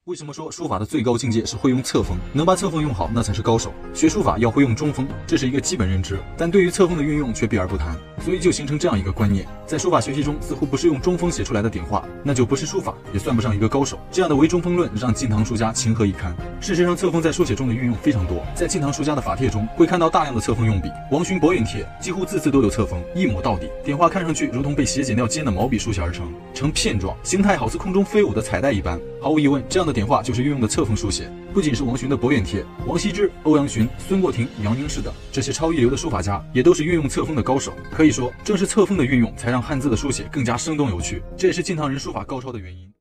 为什么说书法的最高境界是会用侧锋？能把侧锋用好，那才是高手。学书法要会用中锋，这是一个基本认知，但对于侧锋的运用却避而不谈，所以就形成这样一个观念：在书法学习中，似乎不是用中锋写出来的点画，那就不是书法，也算不上一个高手。这样的唯中锋论让晋唐书家情何以堪？事实上，侧锋在书写中的运用非常多，在晋唐书家的法帖中会看到大量的侧锋用笔。王洵《博远帖》几乎字字都有侧锋，一抹到底，点画看上去如同被斜剪掉尖的毛笔书写而成，呈片状，形态好似空中飞舞的彩带一般。毫无疑问，这样的点画就是运用的侧锋书写。不仅是王洵的《博远帖》，王羲之、欧阳询、孙过庭、杨凝式等这些超一流的书法家，也都是运用侧锋的高手。可以说，正是侧锋的运用，才让汉字的书写更加生动有趣，这也是晋唐人书法高超的原因。